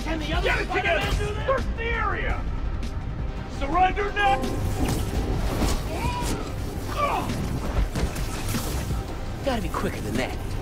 Can the other Get it together! Spider-Man do this? Search the area! Surrender now! Gotta be quicker than that.